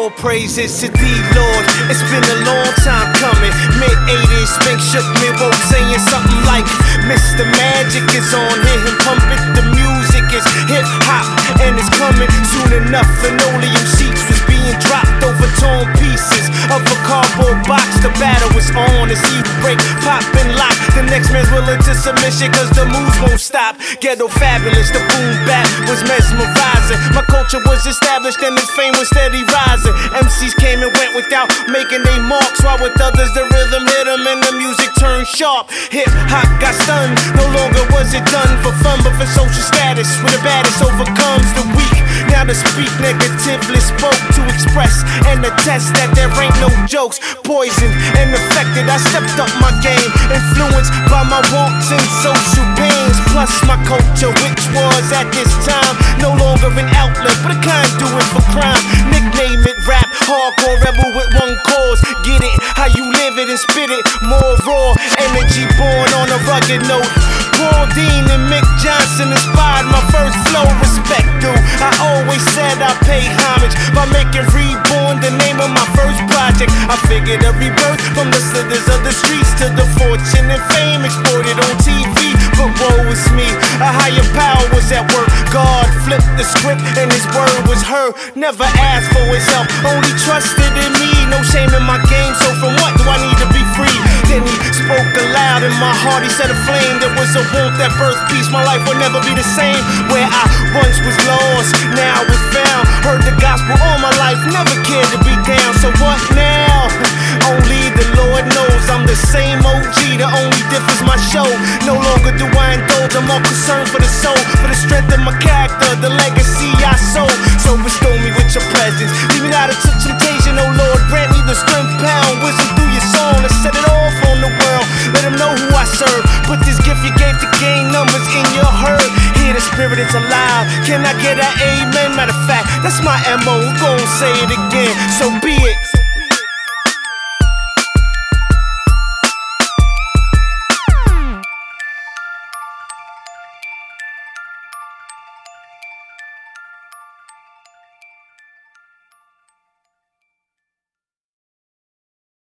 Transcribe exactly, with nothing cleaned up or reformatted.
All praises to thee, Lord. It's been a long time coming. Mid eighties, Spink shook me, woke saying something like Mister Magic is on, hear him pump it. The music is hip hop and it's coming soon enough. Linoleum sheets was being dropped over torn pieces of a cardboard box. The battle was on, it's either break, pop and lock. The next man's willing to submission cause the moves won't stop. Ghetto fabulous, the boom bap was mesmerizing. My culture was established and its fame was steady rising. M Cs came and went without making they marks, while with others the rhythm hit them and the music turned sharp. Hip hop got stunned, no longer was it done for fun but for social status, where the baddest overcomes the weak. Now to speak negatively spoke to express and attest that there ain't no jokes. Poisoned and affected, I stepped up my game, influenced by my wants and social pains. Plus my culture, which was at this time no longer an outlet but a conduit for crime. Nickname it rap, hardcore rebel with one cause. Get it, how you live it and spit it, more raw energy born on a rugged note. Paul Dean and Mick Johnson inspired my first flow. Respect due, I always said I pay homage by making Reborn the name of my first project. I figured a rebirth from the slithers of the streets to the fortune and fame exported on T V. But woe is me, a higher power was at work. God flipped the script and his word was heard. Never asked for his help, only trusted in me. No shame in my game, so from what do I need to be free? Then he spoke aloud in my heart, he set a flame. There was a warmth that birthed peace, my life will never be the same. Where I once was lost, now was found. Heard the gospel all my life, never cared to be down. So what now? Only the Lord knows. I'm the same O G, the only difference my show. No longer do I indulge, I'm more concerned for the soul, for the strength of my character, the legacy I sow. So bestow me with your presence, leave me out of temptation, oh Lord. Grant me the strength, pound, wisdom through your song, and set it off on the world. Let them know who I serve. Put this gift you gave to gain numbers in your herd. Hear the spirit is alive, can I get an amen? Matter of fact, that's my M O, I'm gonna say it again, so be it.